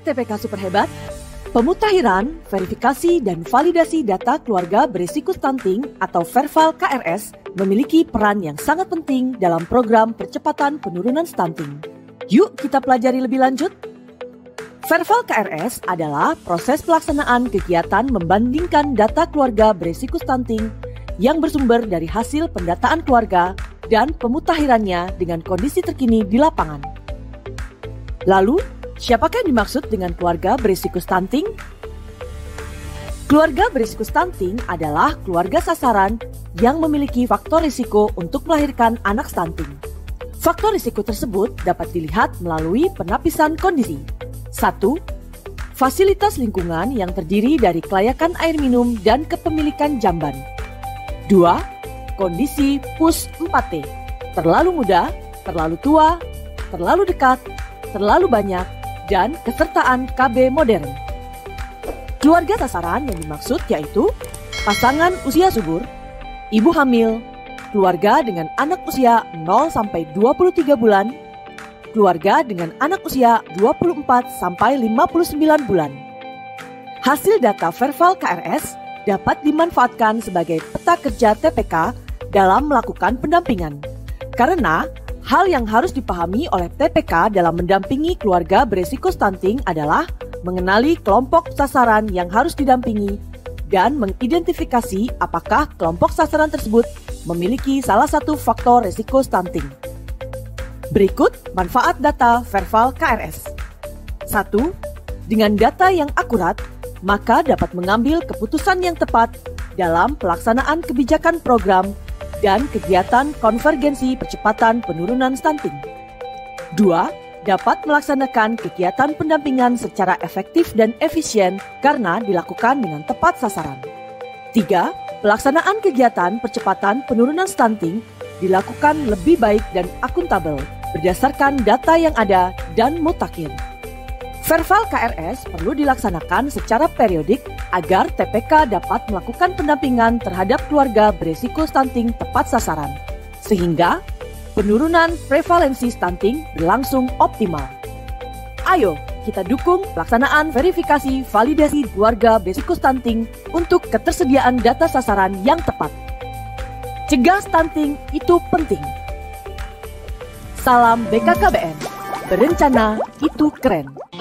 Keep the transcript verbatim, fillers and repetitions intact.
Sobat T P K Super Hebat, pemutahiran, verifikasi, dan validasi data keluarga berisiko stunting atau Verval K R S memiliki peran yang sangat penting dalam program percepatan penurunan stunting. Yuk kita pelajari lebih lanjut. Verval K R S adalah proses pelaksanaan kegiatan membandingkan data keluarga berisiko stunting yang bersumber dari hasil pendataan keluarga dan pemutahirannya dengan kondisi terkini di lapangan. Lalu, siapakah yang dimaksud dengan keluarga berisiko stunting? Keluarga berisiko stunting adalah keluarga sasaran yang memiliki faktor risiko untuk melahirkan anak stunting. Faktor risiko tersebut dapat dilihat melalui penapisan kondisi. satu. Fasilitas lingkungan yang terdiri dari kelayakan air minum dan kepemilikan jamban. dua. Kondisi P U S empat T, terlalu muda, terlalu tua, terlalu dekat, terlalu banyak, dan kesertaan K B modern. Keluarga sasaran yang dimaksud yaitu pasangan usia subur, ibu hamil, keluarga dengan anak usia nol sampai dua puluh tiga bulan, keluarga dengan anak usia dua puluh empat sampai lima puluh sembilan bulan. Hasil data Verval K R S dapat dimanfaatkan sebagai peta kerja T P K dalam melakukan pendampingan. Karena hal yang harus dipahami oleh T P K dalam mendampingi keluarga berisiko stunting adalah mengenali kelompok sasaran yang harus didampingi dan mengidentifikasi apakah kelompok sasaran tersebut memiliki salah satu faktor risiko stunting. Berikut manfaat data Verval K R S. satu. Dengan data yang akurat, maka dapat mengambil keputusan yang tepat dalam pelaksanaan kebijakan program dan kegiatan konvergensi percepatan penurunan stunting. dua. Dapat melaksanakan kegiatan pendampingan secara efektif dan efisien karena dilakukan dengan tepat sasaran. tiga. Pelaksanaan kegiatan percepatan penurunan stunting dilakukan lebih baik dan akuntabel berdasarkan data yang ada dan mutakhir. Verval K R S perlu dilaksanakan secara periodik agar T P K dapat melakukan pendampingan terhadap keluarga berisiko stunting tepat sasaran, sehingga penurunan prevalensi stunting berlangsung optimal. Ayo, kita dukung pelaksanaan verifikasi validasi keluarga berisiko stunting untuk ketersediaan data sasaran yang tepat. Cegah stunting itu penting. Salam B K K B N, berencana itu keren.